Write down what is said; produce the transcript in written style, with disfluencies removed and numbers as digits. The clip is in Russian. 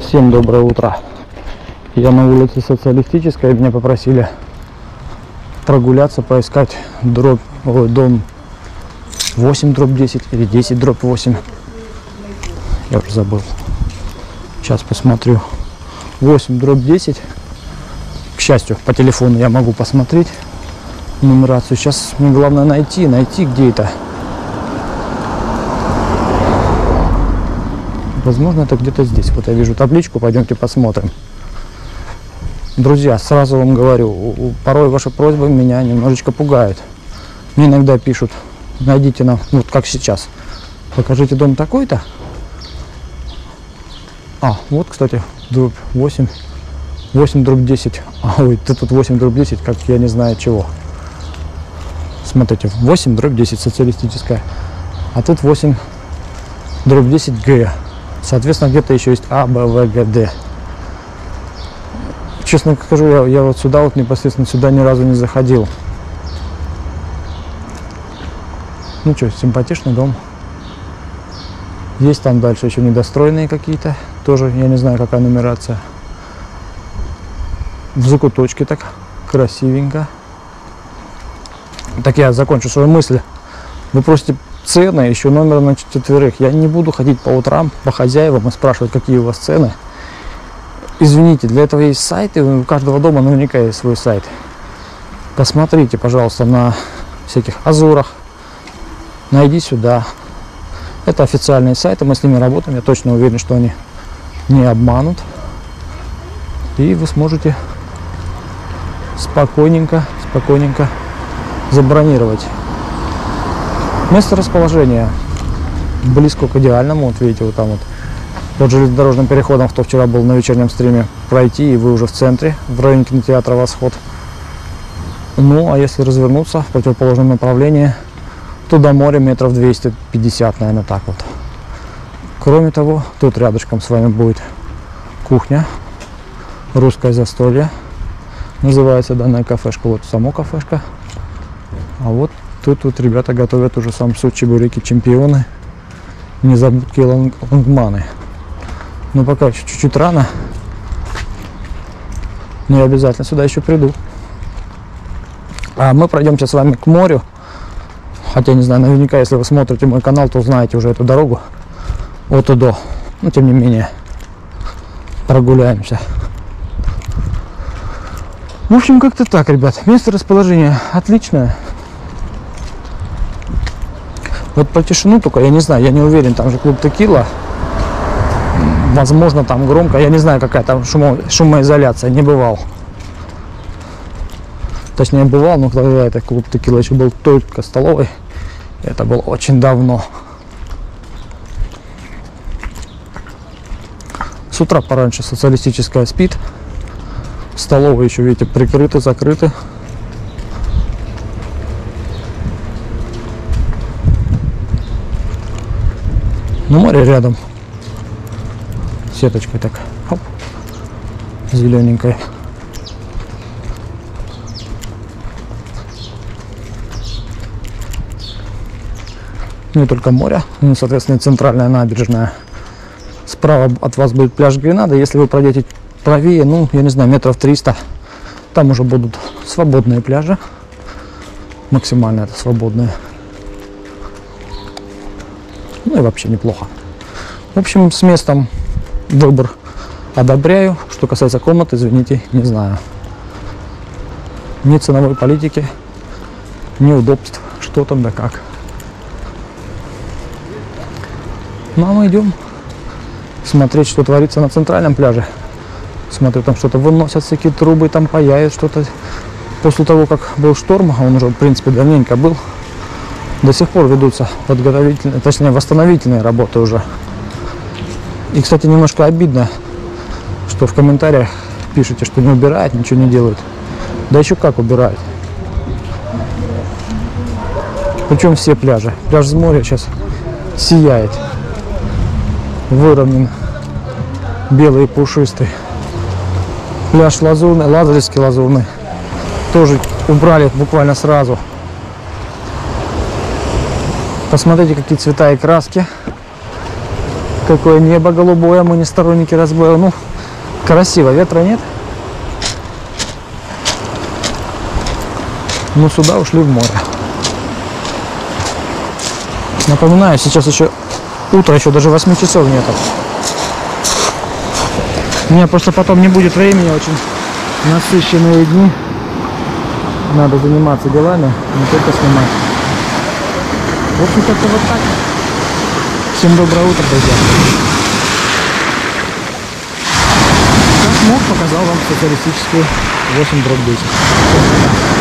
Всем доброе утро. Я на улице Социалистической, меня попросили прогуляться, поискать дом 8/10 или 10/8. Я уже забыл. Сейчас посмотрю. 8/10. К счастью, по телефону я могу посмотреть нумерацию. Сейчас мне главное найти где это. Возможно, это где-то здесь. Вот я вижу табличку, пойдемте посмотрим. Друзья, сразу вам говорю, порой ваши просьбы меня немножечко пугают. Мне иногда пишут: найдите нам, вот как сейчас, покажите дом такой-то. Вот, кстати, дробь 8/10. Ой, тут 8/10, как я не знаю чего. Смотрите, 8/10 социалистическая. А тут 8/10 Г. Соответственно, где-то еще есть А, Б, В, Г, Д. Честно скажу, я вот сюда, вот непосредственно сюда ни разу не заходил. Ну что, симпатичный дом. Есть там дальше еще недостроенные какие-то. Тоже я не знаю, какая нумерация. В закуточке так красивенько. Так я закончу свою мысль. Вы просите цены, еще номер на 4. Я не буду ходить по утрам по хозяевам и спрашивать, какие у вас цены. Извините, для этого есть сайты, у каждого дома наверняка есть свой сайт. Посмотрите, пожалуйста, на всяких Озорах. Найди сюда. Это официальные сайты, мы с ними работаем, я точно уверен, что они не обманут. И вы сможете спокойненько забронировать. Место расположения близко к идеальному. Вот видите, вот там вот под железнодорожным переходом, кто вчера был на вечернем стриме, пройти, и вы уже в центре, в районе кинотеатра «Восход». Ну, а если развернуться в противоположном направлении, то до моря метров 250, наверное, так вот. Кроме того, тут рядышком с вами будет кухня, русское застолье. Называется данная кафешка. Вот само кафешка. А вот тут вот ребята готовят уже самсу, чебуреки, чемпионы, незабудки, лангманы. Но пока еще чуть-чуть рано. Но я обязательно сюда еще приду. А мы пройдемся с вами к морю. Хотя, не знаю, наверняка, если вы смотрите мой канал, то знаете уже эту дорогу от и до. Но, тем не менее, прогуляемся. В общем, как-то так, ребят. Место расположения отличное. Вот про тишину только, я не знаю, я не уверен, там же клуб Текила. Возможно, там громко, я не знаю, какая там шумоизоляция, не бывал. Точнее, бывал, но когда этот клуб Текила еще был только столовой, это было очень давно. С утра пораньше социалистическая спит. Столовые еще, видите, прикрыты, закрыты. Ну, море рядом. Сеточкой так, хоп, зелененькой. Не только море, ну, соответственно, центральная набережная. Справа от вас будет пляж Гренада. Если вы пройдете правее, ну, я не знаю, метров 300, там уже будут свободные пляжи. Максимально это свободные. Ну и вообще неплохо. В общем, с местом выбор одобряю. Что касается комнат, извините, не знаю. Ни ценовой политики, ни удобств. Что там да как. Ну а мы идем смотреть, что творится на центральном пляже. Смотрю, там что-то выносят, всякие трубы, там паяют что-то. После того, как был шторм, а он уже, в принципе, давненько был, до сих пор ведутся подготовительные, точнее, восстановительные работы уже. И, кстати, немножко обидно, что в комментариях пишете, что не убирают, ничего не делают. Да еще как убирают. Причем все пляжи. Пляж с моря сейчас сияет. Выровнен. Белый и пушистый. Пляж Лазурный, Лазаревский Лазурный. Тоже убрали буквально сразу. Посмотрите, какие цвета и краски. Какое небо голубое, мы не сторонники разбоя. Ну, красиво, ветра нет. Мы сюда ушли в море. Напоминаю, сейчас еще утро, еще даже 8 часов нету. У меня просто потом не будет времени, очень насыщенные дни. Надо заниматься делами, не только снимать. В общем, как-то вот так. Всем доброе утро, друзья. Как мог, показал вам социалистическую 8/10.